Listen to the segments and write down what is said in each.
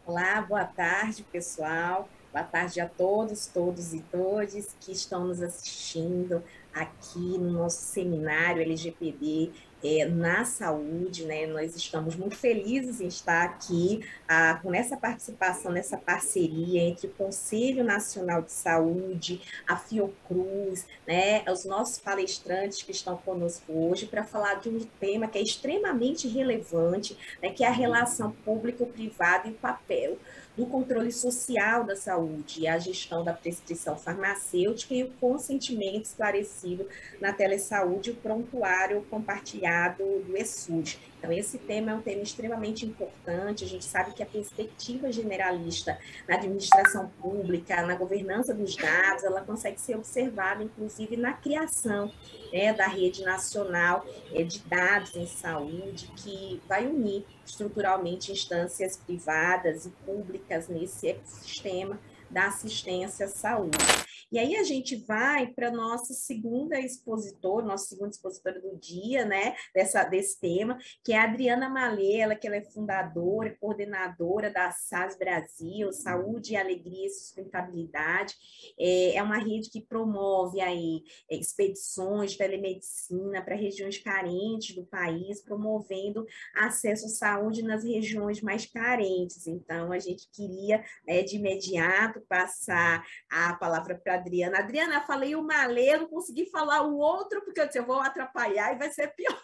Olá, boa tarde, pessoal. Boa tarde a todos e todas que estão nos assistindo aqui no nosso seminário LGPD na saúde, né? Nós estamos muito felizes em estar aqui com essa participação, nessa parceria entre o Conselho Nacional de Saúde, a Fiocruz, né? Os nossos palestrantes que estão conosco hoje para falar de um tema que é extremamente relevante, né? Que é a relação público-privada e o papel do controle social da saúde, a gestão da prescrição farmacêutica e o consentimento esclarecido na telesaúde e o prontuário compartilhado do ESUS. Então, esse tema é um tema extremamente importante. A gente sabe que a perspectiva generalista na administração pública, na governança dos dados, ela consegue ser observada, inclusive, na criação da rede nacional de dados em saúde, que vai unir estruturalmente instâncias privadas e públicas nesse ecossistema da assistência à saúde. E aí a gente vai para nossa segunda expositora do dia, né, desse tema, que é a Adriana Malê, que ela é fundadora e coordenadora da SAS Brasil, Saúde, Alegria e Sustentabilidade. É uma rede que promove aí expedições de telemedicina para regiões carentes do país, promovendo acesso à saúde nas regiões mais carentes. Então, a gente queria, de imediato, passar a palavra para a Adriana. Adriana, eu falei o Malê, não consegui falar o outro, porque eu disse, eu vou atrapalhar e vai ser pior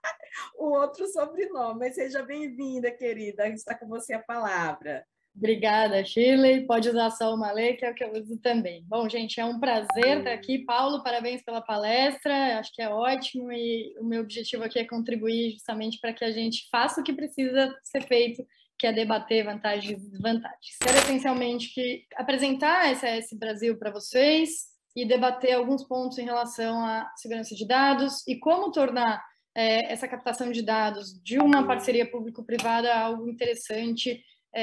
o outro sobrenome. Mas seja bem-vinda, querida. Está com você a palavra. Obrigada, Shirley. Pode usar só o Malê, que é o que eu uso também. Bom, gente, é um prazer estar aqui. Paulo, parabéns pela palestra. Acho que é ótimo e o meu objetivo aqui é contribuir justamente para que a gente faça o que precisa ser feito, que é debater vantagens e desvantagens. Quero essencialmente apresentar a SAS Brasil para vocês e debater alguns pontos em relação à segurança de dados e como tornar essa captação de dados de uma parceria público-privada algo interessante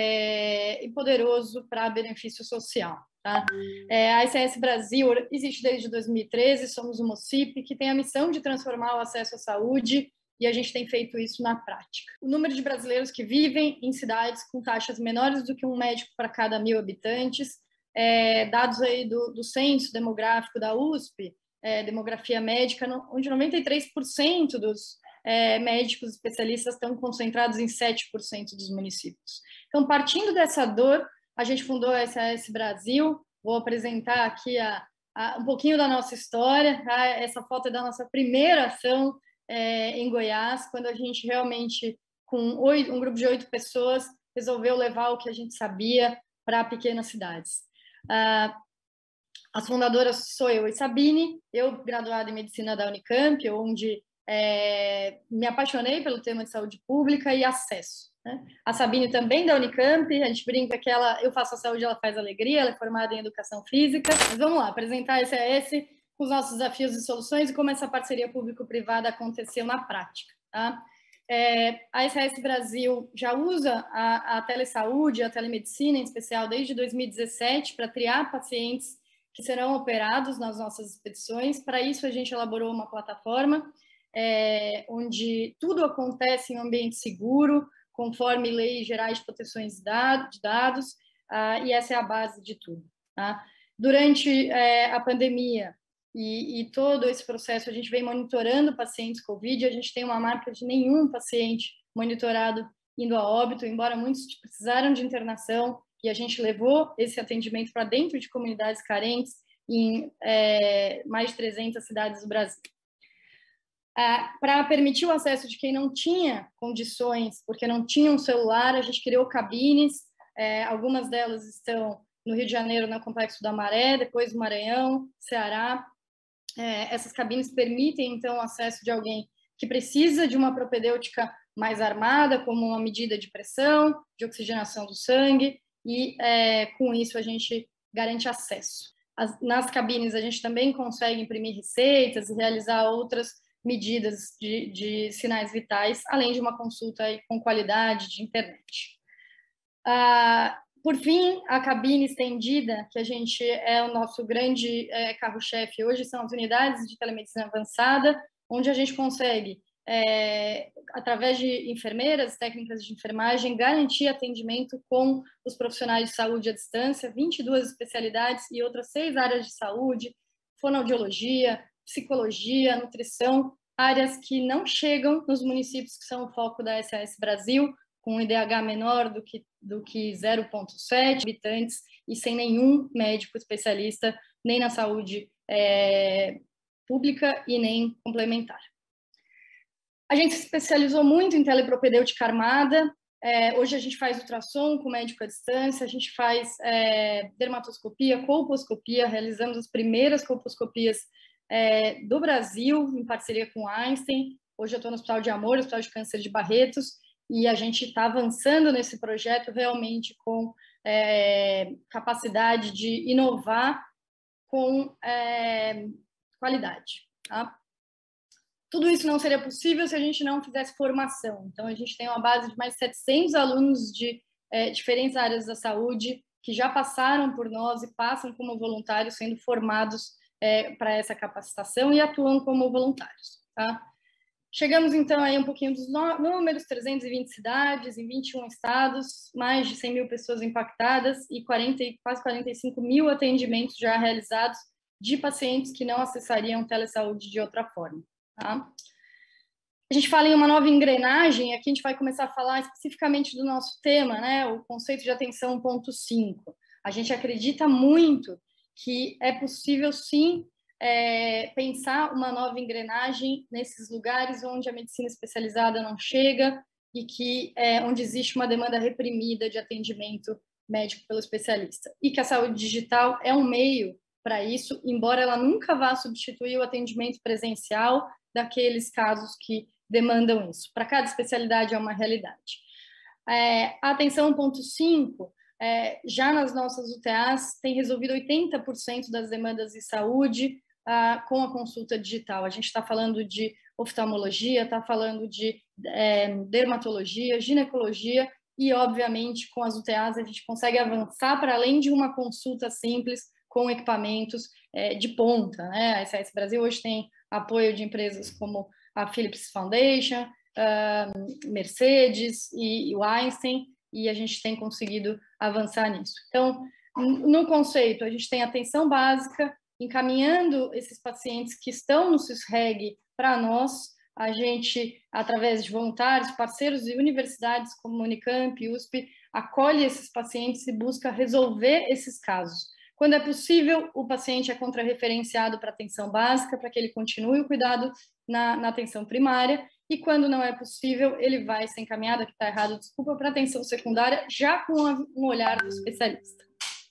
e poderoso para benefício social. Tá? A SAS Brasil existe desde 2013, somos uma OCIP que tem a missão de transformar o acesso à saúde e a gente tem feito isso na prática. O número de brasileiros que vivem em cidades com taxas menores do que um médico para cada 1.000 habitantes, dados aí do censo demográfico da USP, demografia médica, onde 93% dos médicos especialistas estão concentrados em 7% dos municípios. Então, partindo dessa dor, a gente fundou a SAS Brasil. Vou apresentar aqui um pouquinho da nossa história. Tá? Essa foto é da nossa primeira ação em Goiás, quando a gente realmente, com um grupo de 8 pessoas, resolveu levar o que a gente sabia para pequenas cidades. As fundadoras sou eu e Sabine, eu graduada em Medicina da Unicamp, onde me apaixonei pelo tema de saúde pública e acesso. Né? A Sabine também da Unicamp, a gente brinca que eu faço a saúde, ela faz a alegria, ela é formada em educação física. Mas vamos lá, apresentar a SAS com os nossos desafios e soluções e como essa parceria público-privada aconteceu na prática. Tá? A SAS Brasil já usa a telesaúde, a telemedicina em especial, desde 2017 para triar pacientes que serão operados nas nossas expedições. Para isso, a gente elaborou uma plataforma onde tudo acontece em um ambiente seguro, conforme leis gerais de proteção de dados, e essa é a base de tudo. Tá? Durante a pandemia e todo esse processo, a gente vem monitorando pacientes COVID, a gente tem uma marca de nenhum paciente monitorado indo a óbito, embora muitos precisaram de internação, e a gente levou esse atendimento para dentro de comunidades carentes em mais de 300 cidades do Brasil. Para permitir o acesso de quem não tinha condições, porque não tinha um celular, a gente criou cabines, algumas delas estão no Rio de Janeiro, no Complexo da Maré, depois no Maranhão, Ceará. Essas cabines permitem, então, o acesso de alguém que precisa de uma propedêutica mais armada, como uma medida de pressão, de oxigenação do sangue, e com isso a gente garante acesso. Nas cabines a gente também consegue imprimir receitas e realizar outras medidas de sinais vitais, além de uma consulta aí com qualidade de internet. Por fim, a cabine estendida, que a gente o nosso grande carro-chefe hoje, são as unidades de telemedicina avançada, onde a gente consegue através de enfermeiras, técnicas de enfermagem, garantir atendimento com os profissionais de saúde à distância, 22 especialidades e outras 6 áreas de saúde, fonoaudiologia, psicologia, nutrição, áreas que não chegam nos municípios que são o foco da SAS Brasil, com um IDH menor do que 0,7 habitantes e sem nenhum médico especialista, nem na saúde pública e nem complementar. A gente se especializou muito em telepropedêutica armada. Hoje a gente faz ultrassom com médico à distância, a gente faz dermatoscopia, colposcopia, realizamos as primeiras colposcopias do Brasil, em parceria com Einstein. Hoje eu estou no Hospital de Amor, Hospital de Câncer de Barretos, e a gente está avançando nesse projeto realmente com capacidade de inovar com qualidade. Tá? Tudo isso não seria possível se a gente não fizesse formação. Então, a gente tem uma base de mais de 700 alunos de diferentes áreas da saúde que já passaram por nós e passam como voluntários, sendo formados para essa capacitação e atuam como voluntários. Tá? Chegamos, então, aí um pouquinho dos números, 320 cidades em 21 estados, mais de 100 mil pessoas impactadas e quase 45 mil atendimentos já realizados de pacientes que não acessariam telesaúde de outra forma. Tá? A gente fala em uma nova engrenagem, aqui a gente vai começar a falar especificamente do nosso tema, né, o conceito de atenção 1.5. A gente acredita muito que é possível, sim, pensar uma nova engrenagem nesses lugares onde a medicina especializada não chega e que onde existe uma demanda reprimida de atendimento médico pelo especialista. E que a saúde digital é um meio para isso, embora ela nunca vá substituir o atendimento presencial daqueles casos que demandam isso. Para cada especialidade é uma realidade. A atenção 1.5, já nas nossas UTAs, tem resolvido 80% das demandas de saúde com a consulta digital. A gente está falando de oftalmologia, está falando de dermatologia, ginecologia e, obviamente, com as UTAs a gente consegue avançar para além de uma consulta simples com equipamentos de ponta, né? A SAS Brasil hoje tem apoio de empresas como a Philips Foundation, Mercedes e o Einstein, e a gente tem conseguido avançar nisso. Então, no conceito, a gente tem atenção básica, encaminhando esses pacientes que estão no CISREG para nós, a gente, através de voluntários, parceiros e universidades como Unicamp, USP, acolhe esses pacientes e busca resolver esses casos. Quando é possível, o paciente é contrarreferenciado para atenção básica, para que ele continue o cuidado na atenção primária, e quando não é possível, ele vai ser encaminhado, aqui está errado, desculpa, para atenção secundária, já com um olhar do especialista.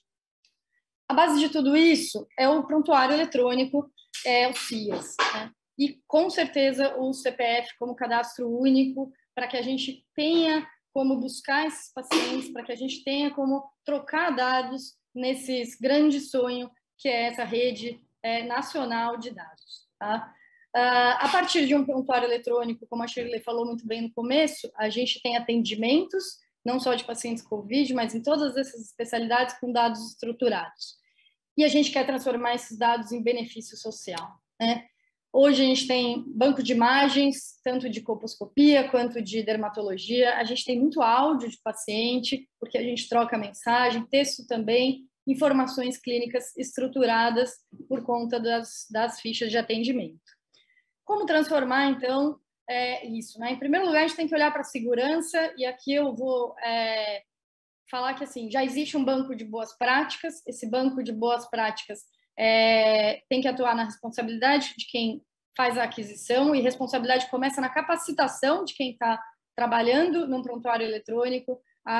A base de tudo isso é o prontuário eletrônico, o CIAS, né? E, com certeza, o CPF como cadastro único, para que a gente tenha como buscar esses pacientes, para que a gente tenha como trocar dados nesses grandes sonhos que é essa rede nacional de dados. Tá? A partir de um prontuário eletrônico, como a Shirley falou muito bem no começo, a gente tem atendimentos, não só de pacientes COVID, mas em todas essas especialidades com dados estruturados. E a gente quer transformar esses dados em benefício social, né? Hoje a gente tem banco de imagens, tanto de colposcopia quanto de dermatologia. A gente tem muito áudio de paciente, porque a gente troca mensagem, texto também, informações clínicas estruturadas por conta das fichas de atendimento. Como transformar, então, isso, né? Em primeiro lugar, a gente tem que olhar para a segurança, e aqui eu vou falar que, assim, já existe um banco de boas práticas. Esse banco de boas práticas tem que atuar na responsabilidade de quem faz a aquisição, e responsabilidade começa na capacitação de quem está trabalhando num prontuário eletrônico,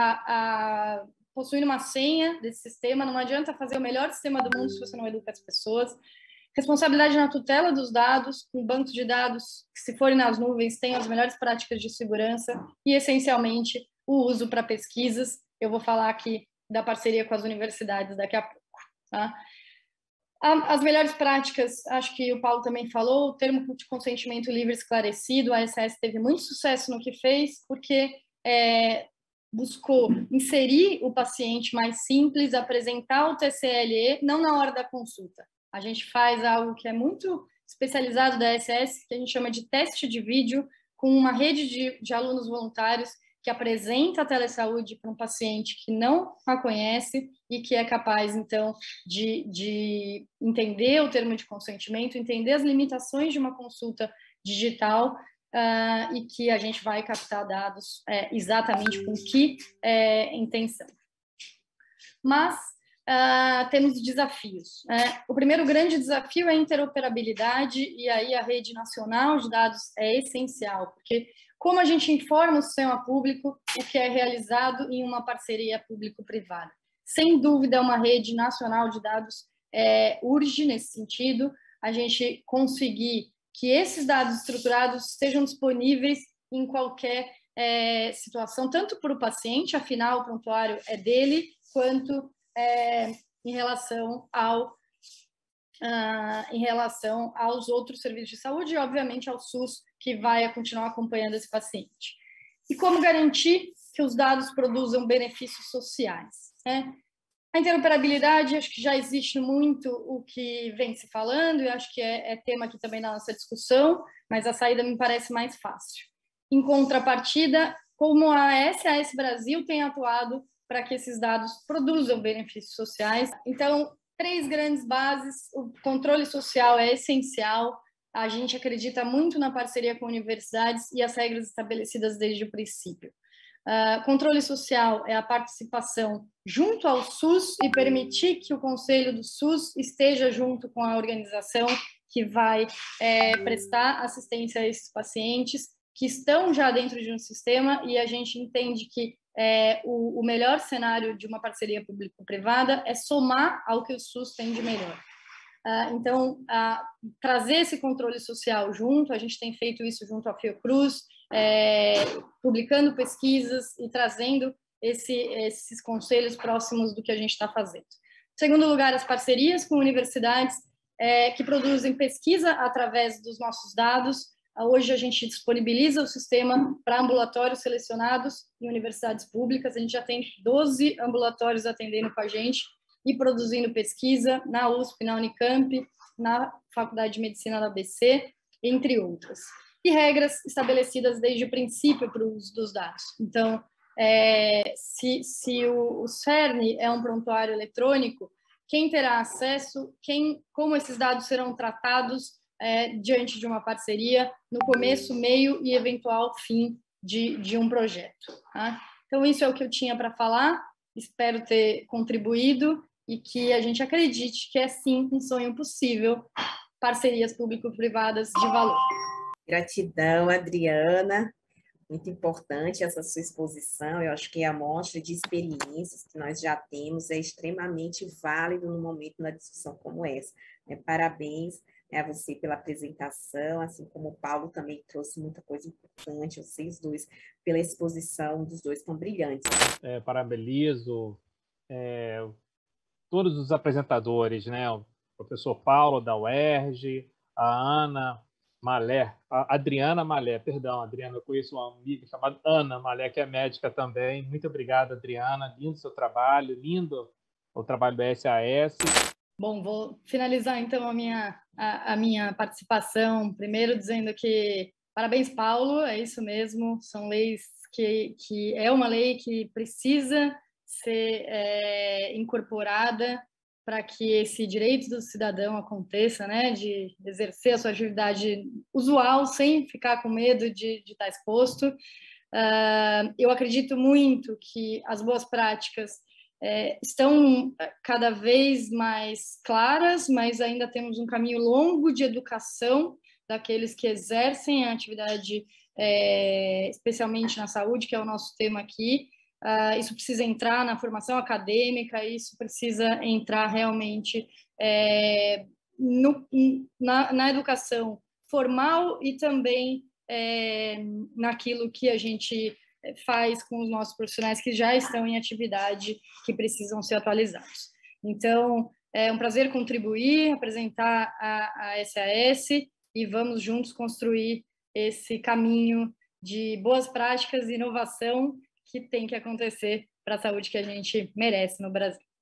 a possuir uma senha desse sistema. Não adianta fazer o melhor sistema do mundo se você não educa as pessoas. Responsabilidade na tutela dos dados, com bancos de dados que, se forem nas nuvens, tenham as melhores práticas de segurança e, essencialmente, o uso para pesquisas. Eu vou falar aqui da parceria com as universidades daqui a pouco. Tá? As melhores práticas, acho que o Paulo também falou, o termo de consentimento livre esclarecido. A SAS teve muito sucesso no que fez, porque buscou inserir o paciente mais simples, apresentar o TCLE, não na hora da consulta. A gente faz algo que é muito especializado da SAS, que a gente chama de teste de vídeo, com uma rede de alunos voluntários que apresenta a telesaúde para um paciente que não a conhece e que é capaz, então, de entender o termo de consentimento, entender as limitações de uma consulta digital e que a gente vai captar dados exatamente com que intenção. Mas temos desafios. O primeiro grande desafio é a interoperabilidade, e aí a rede nacional de dados é essencial, porque como a gente informa o sistema público o que é realizado em uma parceria público-privada? Sem dúvida, uma rede nacional de dados urge nesse sentido, a gente conseguir que esses dados estruturados estejam disponíveis em qualquer situação, tanto para o paciente, afinal o prontuário é dele, quanto em relação aos outros serviços de saúde e, obviamente, ao SUS, que vai continuar acompanhando esse paciente. E como garantir que os dados produzam benefícios sociais? A interoperabilidade, acho que já existe muito o que vem se falando, e acho que é tema aqui também na nossa discussão, mas a saída me parece mais fácil. Em contrapartida, como a SAS Brasil tem atuado para que esses dados produzam benefícios sociais. Então, 3 grandes bases. O controle social é essencial. A gente acredita muito na parceria com universidades e as regras estabelecidas desde o princípio. Controle social é a participação junto ao SUS e permitir que o Conselho do SUS esteja junto com a organização que vai prestar assistência a esses pacientes que estão já dentro de um sistema, e a gente entende que o melhor cenário de uma parceria público-privada é somar ao que o SUS tem de melhor. Então, trazer esse controle social junto, a gente tem feito isso junto à Fiocruz, publicando pesquisas e trazendo esses conselhos próximos do que a gente está fazendo. Em segundo lugar, as parcerias com universidades que produzem pesquisa através dos nossos dados. Hoje a gente disponibiliza o sistema para ambulatórios selecionados em universidades públicas. A gente já tem 12 ambulatórios atendendo com a gente e produzindo pesquisa na USP, na Unicamp, na Faculdade de Medicina da ABC, entre outras. E regras estabelecidas desde o princípio para o uso dos dados. Então, se o CERN é um prontuário eletrônico, quem terá acesso, como esses dados serão tratados diante de uma parceria, no começo, meio e eventual fim de um projeto. Tá? Então, isso é o que eu tinha para falar. Espero ter contribuído e que a gente acredite que é, sim, um sonho possível, parcerias público-privadas de valor. Gratidão, Adriana. Muito importante essa sua exposição. Eu acho que a amostra de experiências que nós já temos é extremamente válido no momento de uma discussão como essa. Parabéns a você pela apresentação, assim como o Paulo também trouxe muita coisa importante, vocês dois, pela exposição dos dois tão brilhantes. Parabenizo todos os apresentadores, né? O professor Paulo da UERJ, a Ana Malé, a Adriana Malé, perdão, Adriana, eu conheço uma amiga chamada Ana Malé, que é médica também. Muito obrigado, Adriana, lindo seu trabalho, lindo o trabalho da SAS. Bom, vou finalizar então a minha participação, primeiro dizendo que parabéns, Paulo, é isso mesmo, são leis que é uma lei que precisa ser incorporada para que esse direito do cidadão aconteça, né, de exercer a sua atividade usual sem ficar com medo de estar exposto. Eu acredito muito que as boas práticas estão cada vez mais claras, mas ainda temos um caminho longo de educação daqueles que exercem a atividade, especialmente na saúde, que é o nosso tema aqui. Isso precisa entrar na formação acadêmica, isso precisa entrar realmente na educação formal e também naquilo que a gente faz com os nossos profissionais que já estão em atividade, que precisam ser atualizados. Então, é um prazer contribuir, apresentar a SAS e vamos juntos construir esse caminho de boas práticas e inovação que tem que acontecer para a saúde que a gente merece no Brasil.